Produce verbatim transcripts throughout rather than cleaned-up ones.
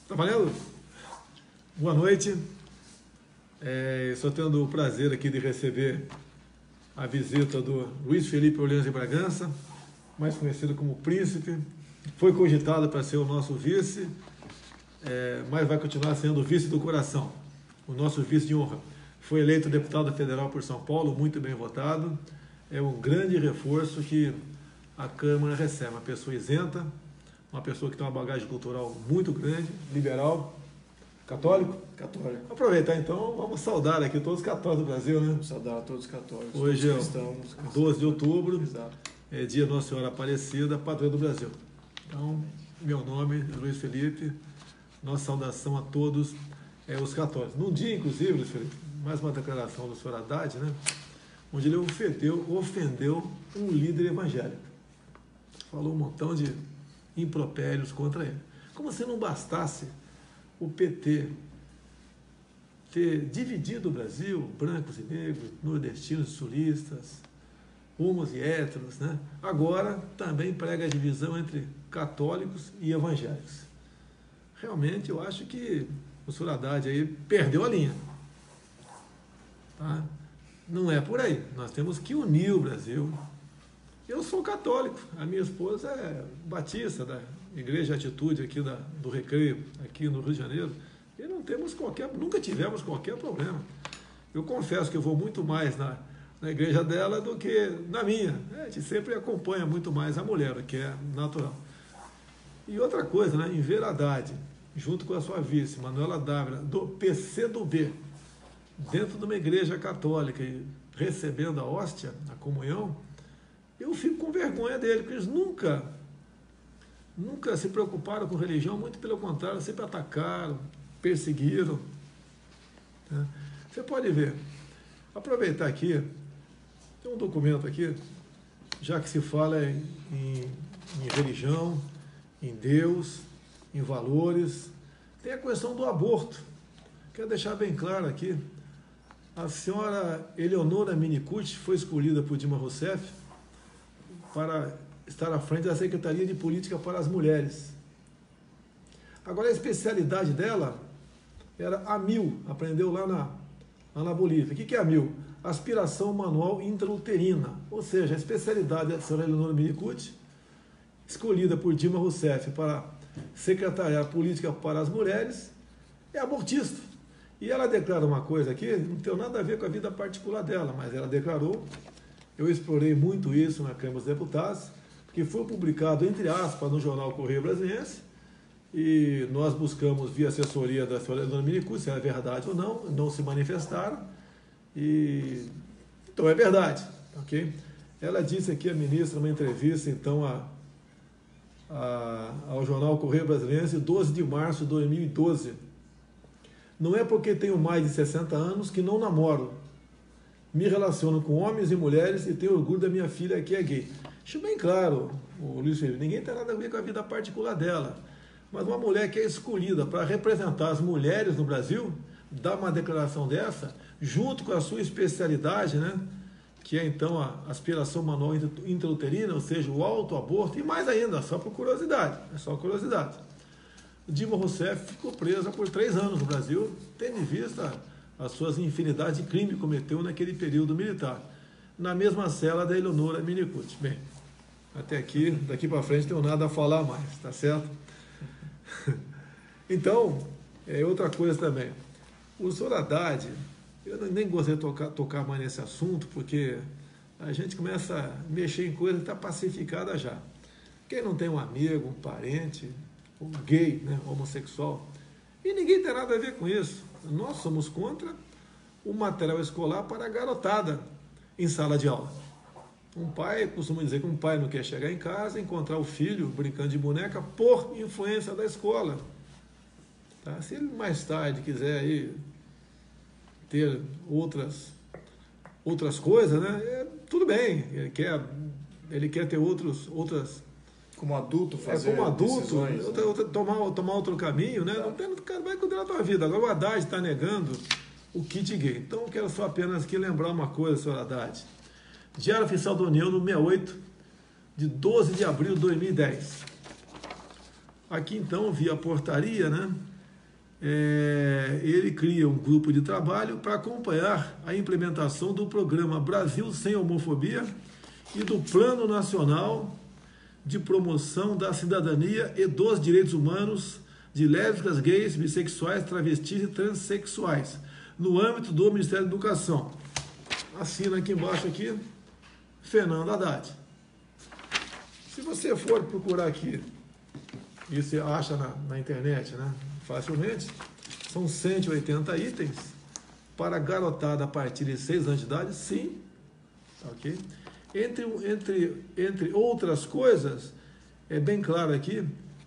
Tá valendo? Boa noite. É, estou tendo o prazer aqui de receber a visita do Luiz Felipe Orleans de Bragança, mais conhecido como Príncipe. Foi cogitado para ser o nosso vice, é, mas vai continuar sendo o vice do coração, o nosso vice de honra. Foi eleito deputado federal por São Paulo, muito bem votado. É um grande reforço que a Câmara recebe. Uma pessoa isenta, uma pessoa que tem uma bagagem cultural muito grande, liberal, católico. Católico. Aproveitar então, vamos saudar aqui todos os católicos do Brasil, né? Vamos saudar todos os católicos. Hoje é cristãos, doze de outubro, Exato. é dia Nossa Senhora Aparecida, padroeira do Brasil. Então, meu nome é Luiz Felipe, nossa saudação a todos é, os católicos. Num dia, inclusive, Luiz Felipe, mais uma declaração do senhor Haddad, né? Onde ele ofendeu, ofendeu um líder evangélico. Falou um montão de impropérios contra ele. Como se não bastasse o P T ter dividido o Brasil, brancos e negros, nordestinos e sulistas, homos e héteros, né? Agora também prega a divisão entre católicos e evangélicos. Realmente eu acho que o senhor Haddad aí perdeu a linha. Tá? Não é por aí. Nós temos que unir o Brasil. Eu sou católico, a minha esposa é batista, da Igreja Atitude aqui da, do Recreio, aqui no Rio de Janeiro, e não temos qualquer, nunca tivemos qualquer problema. Eu confesso que eu vou muito mais na, na igreja dela do que na minha. A gente sempre acompanha muito mais a mulher, o que é natural. E outra coisa, né, em Ver Haddad, junto com a sua vice, Manuela Dávila, do P C do B, dentro de uma igreja católica, e recebendo a hóstia, a comunhão, eu fico com vergonha dele, porque eles nunca, nunca se preocuparam com religião, muito pelo contrário, sempre atacaram, perseguiram. Né? Você pode ver, aproveitar aqui, tem um documento aqui, já que se fala em, em, em religião, em Deus, em valores, tem a questão do aborto. Quero deixar bem claro aqui, a senhora Eleonora Minicucci foi escolhida por Dilma Rousseff para estar à frente da Secretaria de Política para as Mulheres. Agora, a especialidade dela era a mil, aprendeu lá na, lá na Bolívia. O que é a mil? Aspiração manual intrauterina, ou seja, a especialidade da senhora Eleonora Minicucci, escolhida por Dilma Rousseff para secretariar política para as mulheres, é abortista. E ela declara uma coisa aqui, não tem nada a ver com a vida particular dela, mas ela declarou, eu explorei muito isso na Câmara dos Deputados, que foi publicado, entre aspas, no jornal Correio Brasiliense, e nós buscamos, via assessoria da senhora Eleonora Minicucci, se é verdade ou não, não se manifestaram, e então é verdade, ok? Ela disse aqui, a ministra, numa entrevista, então, a, a, ao jornal Correio Brasiliense, doze de março de dois mil e doze, não é porque tenho mais de sessenta anos que não namoro. Me relaciono com homens e mulheres e tenho orgulho da minha filha que é gay. Acho bem claro, o Luiz Felipe, ninguém tem nada a ver com a vida particular dela. Mas uma mulher que é escolhida para representar as mulheres no Brasil, dá uma declaração dessa, junto com a sua especialidade, né? Que é então a aspiração manual intrauterina, ou seja, o autoaborto, e mais ainda, só por curiosidade, é só curiosidade. Dilma Rousseff ficou presa por três anos no Brasil, tendo em vista as suas infinidades de crimes que cometeu naquele período militar, na mesma cela da Eleonora Minicucci. Bem, até aqui, daqui para frente, não tenho nada a falar mais, tá certo? Então, é outra coisa também. O senhor Haddad, eu nem gostaria de tocar, tocar mais nesse assunto, porque a gente começa a mexer em coisa que está pacificada já. Quem não tem um amigo, um parente, um gay, né, homossexual, e ninguém tem nada a ver com isso. Nós somos contra o material escolar para a garotada em sala de aula. Um pai, costuma dizer que um pai não quer chegar em casa e encontrar o filho brincando de boneca por influência da escola. Tá? Se ele mais tarde quiser aí ter outras, outras coisas, né, é, tudo bem, ele quer, ele quer ter outros, outras... Como adulto fazer é, como adulto, decisões, outra, né? outra, tomar, tomar outro caminho, né? Não tem, cara, vai cuidar da tua vida. Agora o Haddad está negando o kit gay. Então eu quero só apenas aqui lembrar uma coisa, senhor Haddad. Diário Oficial da União, no sessenta e oito, de doze de abril de dois mil e dez. Aqui então, via portaria, né? é, ele cria um grupo de trabalho para acompanhar a implementação do programa Brasil Sem Homofobia e do Plano Nacional de Promoção da Cidadania e dos Direitos Humanos de lésbicas, gays, bissexuais, travestis e transexuais, no âmbito do Ministério da Educação. Assina aqui embaixo aqui, Fernando Haddad. Se você for procurar aqui, e você acha na, na internet, né, facilmente, são cento e oitenta itens para garotada a partir de seis anos de idade, sim, ok? Entre, entre, entre outras coisas, é bem claro aqui,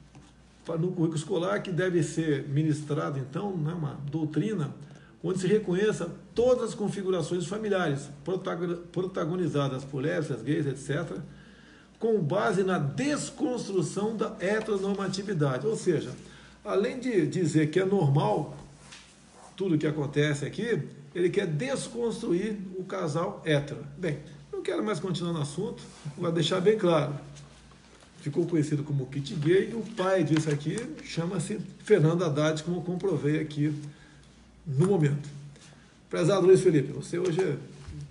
no currículo escolar, que deve ser ministrado, então, né, uma doutrina onde se reconheça todas as configurações familiares protagonizadas por lésbicas, gays, etcétera, com base na desconstrução da heteronormatividade. Ou seja, além de dizer que é normal tudo que acontece aqui, ele quer desconstruir o casal hétero. Bem, não quero mais continuar no assunto, vou deixar bem claro. Ficou conhecido como kit gay, e o pai disso aqui chama-se Fernando Haddad, como eu comprovei aqui no momento. Prezado Luiz Felipe, você hoje é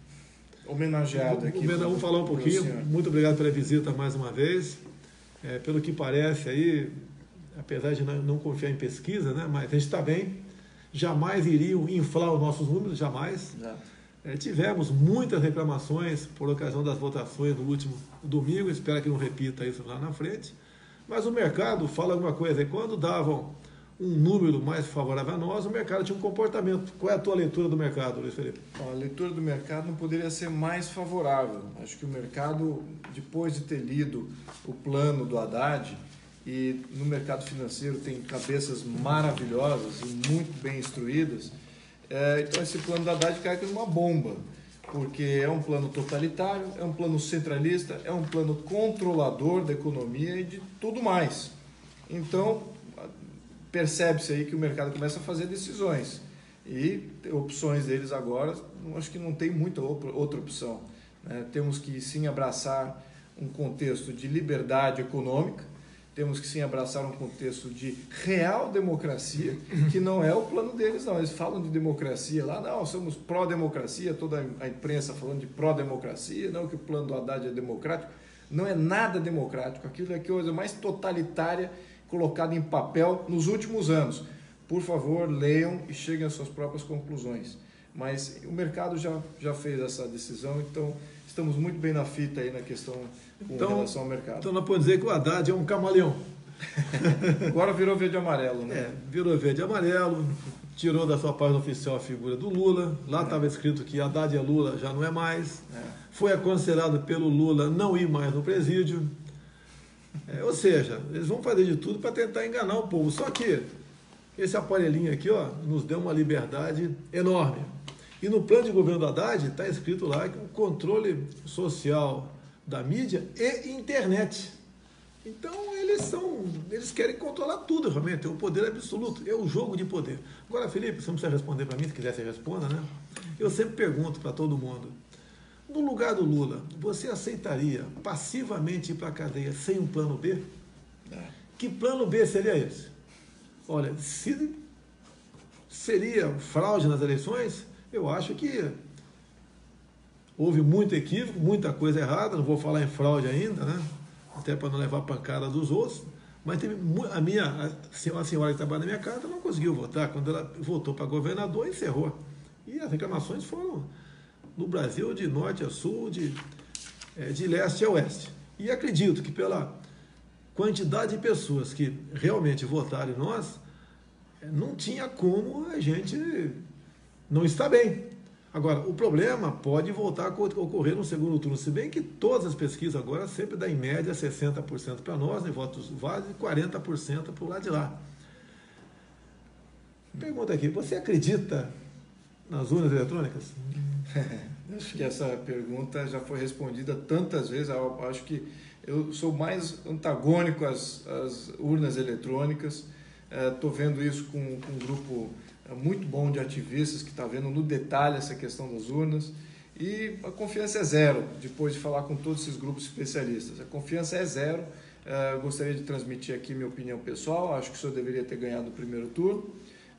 homenageado aqui. Vamos falar um pouquinho. Muito obrigado pela visita mais uma vez. É, pelo que parece aí, apesar de não confiar em pesquisa, né, mas a gente está bem. Jamais iriam inflar os nossos números, jamais. É, tivemos muitas reclamações por ocasião das votações no último domingo, espero que não repita isso lá na frente. Mas o mercado fala alguma coisa. E quando davam um número mais favorável a nós, o mercado tinha um comportamento. Qual é a tua leitura do mercado, Luiz Felipe? A leitura do mercado não poderia ser mais favorável. Acho que o mercado, depois de ter lido o plano do Haddad, e no mercado financeiro tem cabeças maravilhosas e muito bem instruídas, é, então esse plano do Haddad cai como uma bomba, porque é um plano totalitário, é um plano centralista, é um plano controlador da economia e de tudo mais. Então, percebe-se aí que o mercado começa a fazer decisões e opções deles agora, acho que não tem muita outra opção, né? Temos que sim abraçar um contexto de liberdade econômica, temos que sim abraçar um contexto de real democracia, que não é o plano deles não, eles falam de democracia lá, não, somos pró-democracia, toda a imprensa falando de pró-democracia, não que o plano do Haddad é democrático, não é nada democrático, aquilo é a coisa mais totalitária colocado em papel nos últimos anos. Por favor, leiam e cheguem às suas próprias conclusões. Mas o mercado já, já fez essa decisão, então estamos muito bem na fita aí na questão com então, relação ao mercado. Então não pode dizer que o Haddad é um camaleão. Agora virou verde e amarelo, né? É, virou verde e amarelo, tirou da sua página oficial a figura do Lula, lá estava é. escrito que Haddad é Lula, já não é mais. É. Foi aconselhado pelo Lula não ir mais no presídio. É, ou seja, eles vão fazer de tudo para tentar enganar o povo. Só que esse aparelhinho aqui, ó, nos deu uma liberdade enorme. E no plano de governo do Haddad está escrito lá que o controle social da mídia e internet. Então eles são, eles querem controlar tudo realmente, é o poder absoluto, é o jogo de poder. Agora, Felipe, você não precisa responder para mim, se quiser você responda, né? Eu sempre pergunto para todo mundo. No lugar do Lula, você aceitaria passivamente ir para a cadeia sem um plano B? É. Que plano B seria esse? Olha, se seria fraude nas eleições, eu acho que houve muito equívoco, muita coisa errada, não vou falar em fraude ainda, né? Até para não levar pancada dos outros, mas teve a minha, a senhora que trabalha na minha casa não conseguiu votar, quando ela votou para governador, encerrou. E as reclamações foram no Brasil, de norte a sul, de, de leste a oeste. E acredito que pela quantidade de pessoas que realmente votaram em nós, não tinha como a gente não estar bem. Agora, o problema pode voltar a ocorrer no segundo turno, se bem que todas as pesquisas agora sempre dão em média sessenta por cento para nós, em votos válidos, e quarenta por cento para o lado de lá. Pergunta aqui, você acredita nas urnas eletrônicas? Acho que essa pergunta já foi respondida tantas vezes. Eu acho que eu sou mais antagônico às, às urnas eletrônicas. Estou vendo isso com, com um grupo muito bom de ativistas que está vendo no detalhe essa questão das urnas. E a confiança é zero, depois de falar com todos esses grupos especialistas. A confiança é zero. Eu gostaria de transmitir aqui minha opinião pessoal. Acho que o senhor deveria ter ganhado o primeiro turno.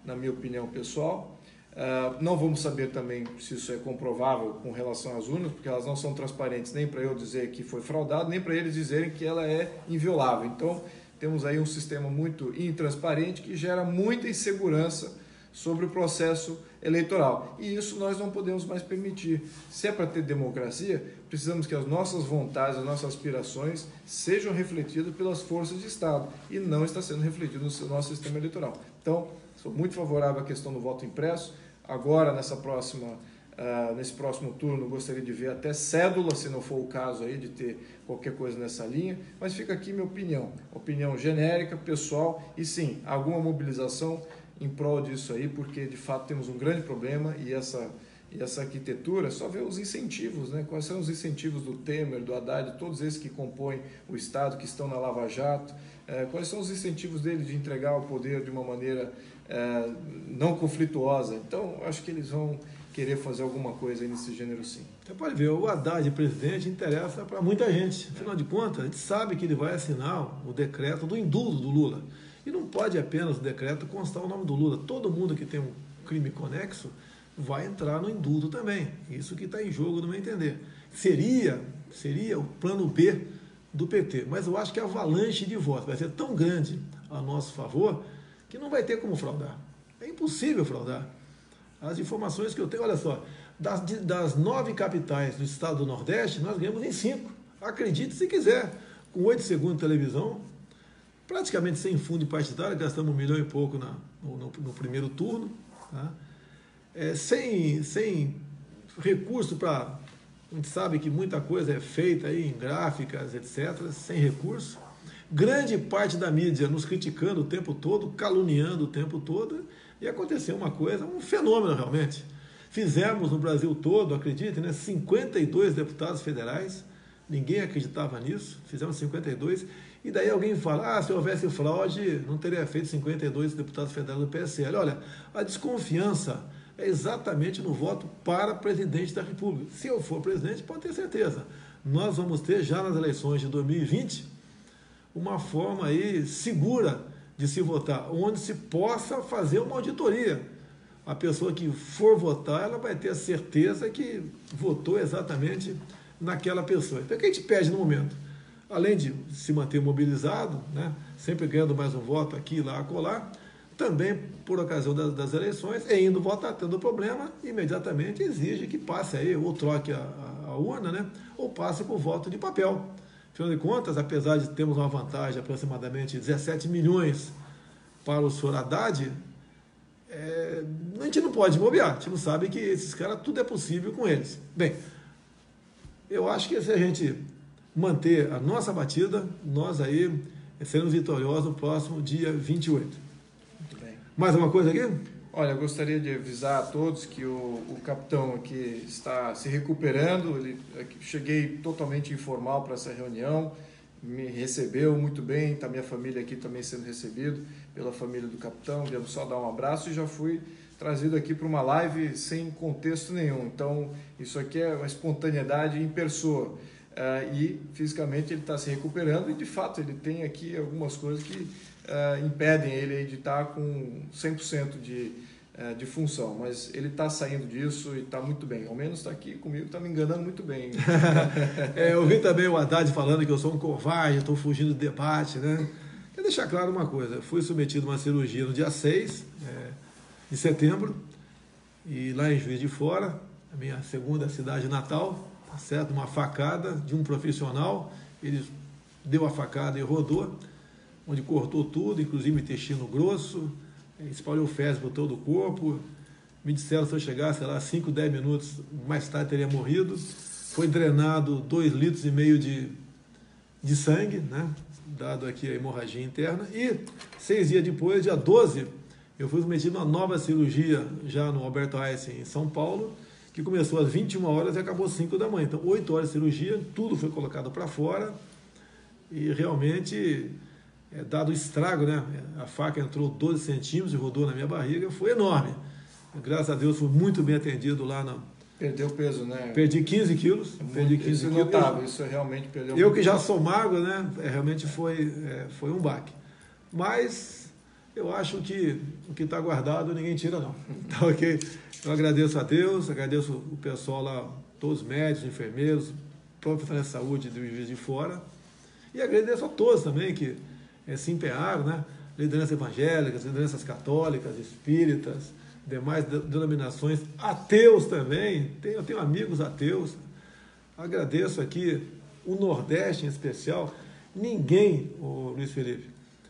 na minha opinião pessoal. Uh, não vamos saber também se isso é comprovável com relação às urnas, porque elas não são transparentes nem para eu dizer que foi fraudado, nem para eles dizerem que ela é inviolável. Então, temos aí um sistema muito intransparente que gera muita insegurança sobre o processo eleitoral. E isso nós não podemos mais permitir. Se é para ter democracia, precisamos que as nossas vontades, as nossas aspirações sejam refletidas pelas forças de Estado e não está sendo refletido no nosso sistema eleitoral. Então, sou muito favorável à questão do voto impresso. Agora, nessa próxima, uh, nesse próximo turno, gostaria de ver até cédula, se não for o caso aí de ter qualquer coisa nessa linha, mas fica aqui minha opinião, opinião genérica, pessoal, e sim, alguma mobilização em prol disso aí, porque de fato temos um grande problema e essa, e essa arquitetura, só ver os incentivos, né? Quais são os incentivos do Temer, do Haddad, todos esses que compõem o Estado, que estão na Lava Jato, eh, quais são os incentivos deles de entregar o poder de uma maneira eh, não conflituosa. Então, acho que eles vão querer fazer alguma coisa aí nesse gênero sim. Você pode ver, o Haddad, presidente, interessa para muita gente. Afinal de contas, a gente sabe que ele vai assinar o decreto do indulto do Lula. E não pode apenas o decreto constar o nome do Lula. Todo mundo que tem um crime conexo vai entrar no indulto também. Isso que está em jogo, no meu entender. Seria, seria o plano B do P T. Mas eu acho que a avalanche de votos vai ser tão grande a nosso favor que não vai ter como fraudar. É impossível fraudar. As informações que eu tenho, olha só, das, das nove capitais do estado do Nordeste, nós ganhamos em cinco. Acredite se quiser. Com oito segundos de televisão, praticamente sem fundo partidário, gastamos um milhão e pouco na, no, no, no primeiro turno, tá? é, sem, sem recurso para... A gente sabe que muita coisa é feita aí em gráficas, etcétera, sem recurso. Grande parte da mídia nos criticando o tempo todo, caluniando o tempo todo, e aconteceu uma coisa, um fenômeno realmente. Fizemos no Brasil todo, acredite, né, cinquenta e dois deputados federais, ninguém acreditava nisso, fizemos cinquenta e dois, e daí alguém fala, ah, se houvesse fraude, não teria feito cinquenta e dois deputados federais do P S L. Olha, a desconfiança é exatamente no voto para presidente da República. Se eu for presidente, pode ter certeza. Nós vamos ter já nas eleições de dois mil e vinte uma forma aí segura de se votar, onde se possa fazer uma auditoria. A pessoa que for votar, ela vai ter a certeza que votou exatamente naquela pessoa. Então, o que a gente pede no momento? Além de se manter mobilizado, né, sempre ganhando mais um voto aqui, lá, acolá, também, por ocasião das, das eleições, é indo votar, tendo problema, imediatamente exige que passe aí, ou troque a, a, a urna, né, ou passe por voto de papel. Afinal de contas, apesar de termos uma vantagem de aproximadamente dezessete milhões para o senhor Haddad, é, a gente não pode bobear, a gente não sabe que esses caras, tudo é possível com eles. Bem, eu acho que se a gente manter a nossa batida, nós aí seremos vitoriosos no próximo dia vinte e oito. Muito bem. Mais uma coisa aqui? Olha, eu gostaria de avisar a todos que o, o capitão aqui está se recuperando. Ele, cheguei totalmente informal para essa reunião, me recebeu muito bem, está minha família aqui também sendo recebido pela família do capitão. Viemos só dar um abraço e já fui trazido aqui para uma live sem contexto nenhum. Então, isso aqui é uma espontaneidade em pessoa. Uh, e fisicamente ele está se recuperando e de fato ele tem aqui algumas coisas que uh, impedem ele de estar com cem por cento de, uh, de função, mas ele está saindo disso e está muito bem, ao menos está aqui comigo, está me enganando muito bem. é, eu vi também o Haddad falando que eu sou um covarde, estou fugindo do debate, né? Quero deixar claro uma coisa, eu fui submetido a uma cirurgia no dia seis é, de setembro e lá em Juiz de Fora, a minha segunda cidade natal, certo? Uma facada de um profissional, ele deu a facada e rodou, onde cortou tudo, inclusive intestino grosso, espalhou fezes por todo o corpo. Me disseram se eu chegasse lá cinco, dez minutos mais tarde teria morrido. Foi drenado dois litros e meio de, de sangue, né? Dado aqui a hemorragia interna. E seis dias depois, dia doze, eu fui submetido a uma nova cirurgia já no Alberto Einstein, em São Paulo, que começou às vinte e uma horas e acabou às cinco da manhã. Então, oito horas de cirurgia, tudo foi colocado para fora e realmente, é, dado o estrago, né? A faca entrou doze centímetros e rodou na minha barriga, foi enorme. Graças a Deus, fui muito bem atendido lá na... Perdeu peso, né? Perdi quinze quilos. Muito, perdi quinze isso quilos. notável, isso realmente perdeu Eu muito que já peso. sou magro, né? É, realmente foi, é, foi um baque. Mas eu acho que o que está guardado ninguém tira, não. Tá ok? Eu agradeço a Deus, agradeço o pessoal lá, todos os médicos, enfermeiros, profissionais de saúde do Juiz de Fora, e agradeço a todos também que é, se empenharam, né? Lideranças evangélicas, lideranças católicas, espíritas, demais denominações, ateus também, tenho, eu tenho amigos ateus. Agradeço aqui o Nordeste em especial. Ninguém, o Luiz Felipe,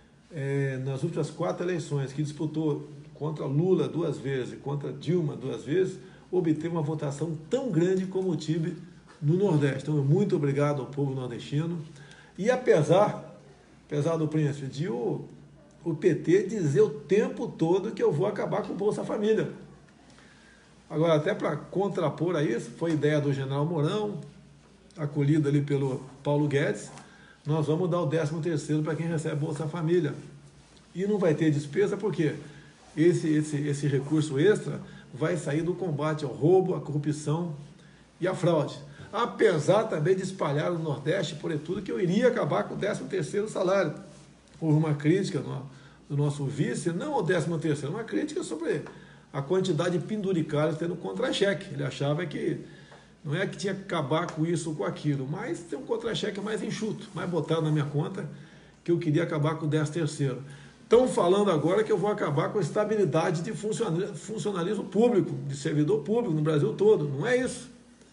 é, nas últimas quatro eleições que disputou contra Lula duas vezes e contra Dilma duas vezes, obteve uma votação tão grande como tive no Nordeste. Então, muito obrigado ao povo nordestino. E apesar, apesar do príncipe, de o, o P T dizer o tempo todo que eu vou acabar com o Bolsa Família. Agora, até para contrapor a isso, foi ideia do general Mourão, acolhido ali pelo Paulo Guedes, nós vamos dar o décimo terceiro para quem recebe Bolsa Família. E não vai ter despesa porque esse, esse, esse recurso extra vai sair do combate ao roubo, à corrupção e à fraude. Apesar também de espalhar no Nordeste, por tudo, que eu iria acabar com o décimo terceiro salário. Houve uma crítica no, do nosso vice, não ao décimo terceiro, uma crítica sobre a quantidade de penduricários tendo contra-cheque. Ele achava que não é que tinha que acabar com isso ou com aquilo, mas tem um contra-cheque mais enxuto, mais botado na minha conta, que eu queria acabar com o décimo terceiro. Estão falando agora que eu vou acabar com a estabilidade de funcionalismo público, de servidor público no Brasil todo. Não é isso.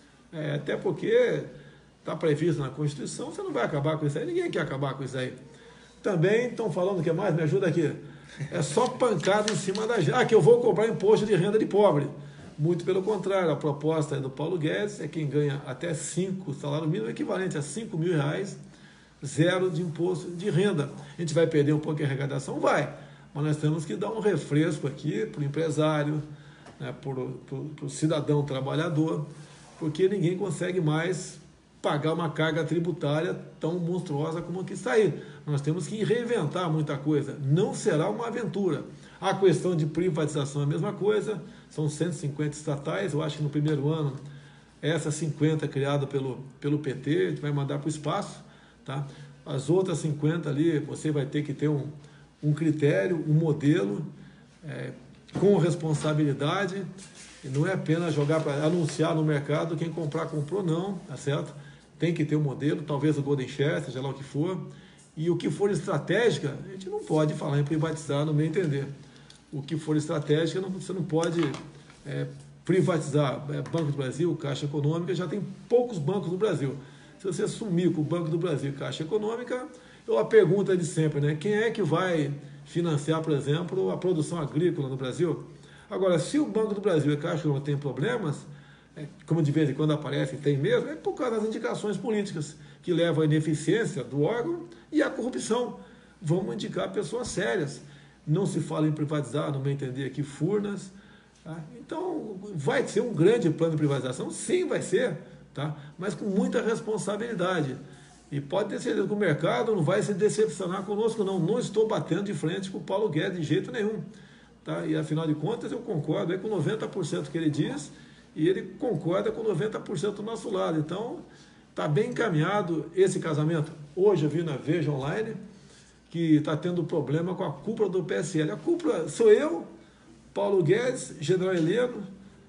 É, até porque está previsto na Constituição, você não vai acabar com isso aí, ninguém quer acabar com isso aí. Também estão falando o que mais? Me ajuda aqui. É só pancada em cima da gente. Ah, que eu vou cobrar imposto de renda de pobre. Muito pelo contrário, a proposta do Paulo Guedes é quem ganha até cinco, salário mínimo equivalente a cinco mil reais, zero de imposto de renda. A gente vai perder um pouco de arrecadação? Vai, mas nós temos que dar um refresco aqui para o empresário, né, para o cidadão trabalhador, porque ninguém consegue mais pagar uma carga tributária tão monstruosa como a que está aí. Nós temos que reinventar muita coisa, não será uma aventura. A questão de privatização é a mesma coisa, são cento e cinquenta estatais, eu acho que no primeiro ano, essas cinquenta criadas pelo, pelo P T, a gente vai mandar para o espaço, tá? As outras cinquenta ali, você vai ter que ter um, um critério, um modelo, é, com responsabilidade, e não é apenas jogar para anunciar no mercado, quem comprar, comprou, não, tá certo? Tem que ter um modelo, talvez o Golden Share, seja lá o que for, e o que for estratégica, a gente não pode falar em privatizar, no meu entender. O que for estratégica, não, você não pode é, privatizar. É, Banco do Brasil, Caixa Econômica, já tem poucos bancos no Brasil. Se você sumir com o Banco do Brasil e Caixa Econômica, eu a pergunta de sempre, né? Quem é que vai financiar, por exemplo, a produção agrícola no Brasil? Agora, se o Banco do Brasil e a Caixa Econômica têm problemas, é, como de vez em quando aparece, tem mesmo, é por causa das indicações políticas, que levam à ineficiência do órgão e à corrupção. Vamos indicar pessoas sérias. Não se fala em privatizar, no meu entender aqui, Furnas. Tá? Então, vai ser um grande plano de privatização? Sim, vai ser, tá? Mas com muita responsabilidade. E pode ter certeza que o mercado não vai se decepcionar conosco, não. Não estou batendo de frente com o Paulo Guedes de jeito nenhum. Tá? E, afinal de contas, eu concordo aí com noventa por cento que ele diz e ele concorda com noventa por cento do nosso lado. Então, está bem encaminhado esse casamento. Hoje eu vi na Veja Online que está tendo problema com a cúpula do P S L. A cúpula sou eu, Paulo Guedes, General Heleno,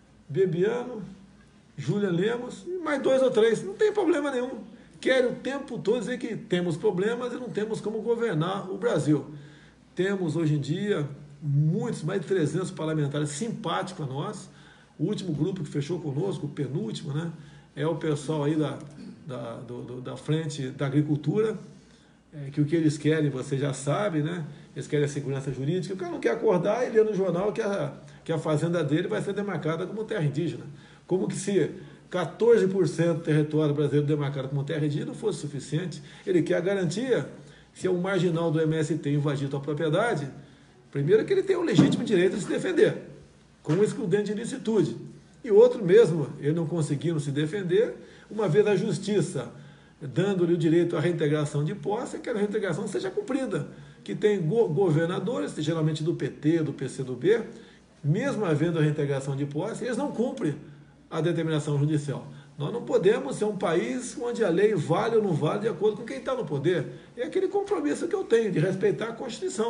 Bebiano, Júlia Lemos e mais dois ou três. Não tem problema nenhum. Querem o tempo todo dizer que temos problemas e não temos como governar o Brasil. Temos hoje em dia muitos, mais de trezentos parlamentares simpáticos a nós. O último grupo que fechou conosco, o penúltimo, né, é o pessoal aí da, da, do, do, da frente da agricultura, é, que o que eles querem, você já sabe, né? Eles querem a segurança jurídica. O cara não quer acordar e ler no jornal que a, que a fazenda dele vai ser demarcada como terra indígena. Como que se quatorze por cento do território brasileiro demarcado como terra indígena não fosse suficiente. Ele quer a garantia, se é um marginal do M S T invadir a sua propriedade, primeiro que ele tem o legítimo direito de se defender, com um excludente de ilicitude. E outro mesmo, ele não conseguindo se defender, uma vez a justiça dando-lhe o direito à reintegração de posse, que a reintegração seja cumprida. Que tem go governadores, geralmente do P T, do P C do B, mesmo havendo a reintegração de posse, eles não cumprem a determinação judicial. Nós não podemos ser um país onde a lei vale ou não vale de acordo com quem está no poder. É aquele compromisso que eu tenho de respeitar a Constituição.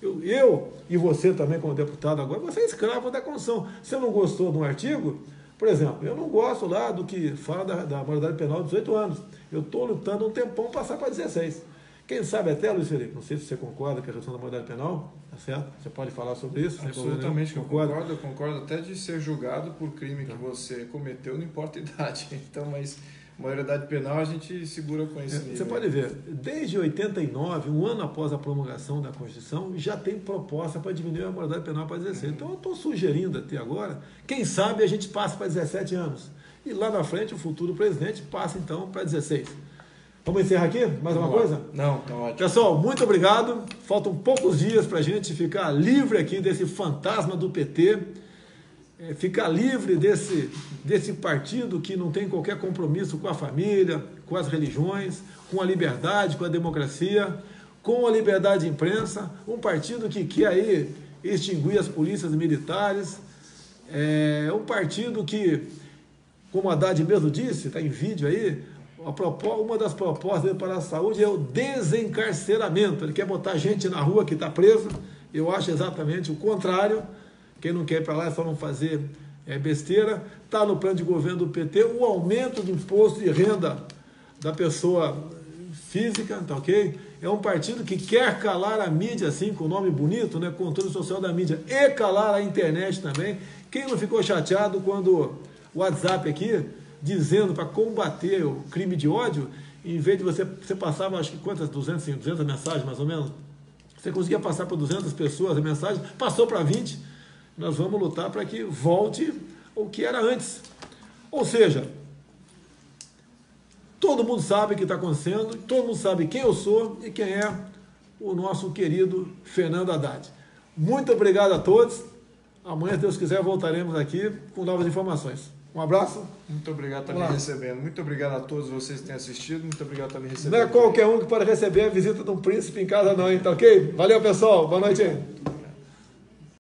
Eu, eu e você também, como deputado agora, você é escravo da Constituição. Você não gostou de um artigo? Por exemplo, eu não gosto lá do que fala da, da maioridade penal de dezoito anos. Eu estou lutando um tempão para passar para dezesseis. Quem sabe até, Luiz Felipe, não sei se você concorda com a redução da maioridade penal, tá certo? Você pode falar sobre isso? Absolutamente, eu concordo. Eu concordo até de ser julgado por crime que você cometeu, não importa a idade. Então, mas maioridade penal a gente segura com esse nível. Você pode ver, desde oitenta e nove, um ano após a promulgação da Constituição, já tem proposta para diminuir a maioridade penal para dezesseis. Uhum. Então eu estou sugerindo até agora, quem sabe a gente passa para dezessete anos. E lá na frente o futuro presidente passa então para dezesseis. Vamos encerrar aqui? Mais uma coisa? Não, tá ótimo. Pessoal, muito obrigado. Faltam poucos dias para a gente ficar livre aqui desse fantasma do P T. É, ficar livre desse, desse partido que não tem qualquer compromisso com a família, com as religiões, com a liberdade, com a democracia, com a liberdade de imprensa, um partido que quer aí extinguir as polícias militares, é um partido que, como a Haddad mesmo disse, está em vídeo aí, a propós, uma das propostas dele para a saúde é o desencarceramento. Ele quer botar gente na rua que está presa. Eu acho exatamente o contrário. Quem não quer ir para lá é só não fazer é, besteira. Está no plano de governo do P T o aumento do imposto de renda da pessoa física, tá ok? É um partido que quer calar a mídia, assim, com o nome bonito, né? Controle social da mídia, e calar a internet também. Quem não ficou chateado quando o WhatsApp aqui, dizendo para combater o crime de ódio, em vez de você, você passava, acho que quantas, duzentas, duzentas mensagens mais ou menos, você conseguia passar para duzentas pessoas a mensagem, passou para vinte. Nós vamos lutar para que volte o que era antes. Ou seja, todo mundo sabe o que está acontecendo, todo mundo sabe quem eu sou e quem é o nosso querido Fernando Haddad. Muito obrigado a todos. Amanhã, se Deus quiser, voltaremos aqui com novas informações. Um abraço. Muito obrigado por estar me recebendo. Muito obrigado a todos vocês que têm assistido. Muito obrigado por estar me recebendo. Não é qualquer um que pode receber a visita de um príncipe em casa não, hein? Tá ok? Valeu, pessoal. Boa noite aí.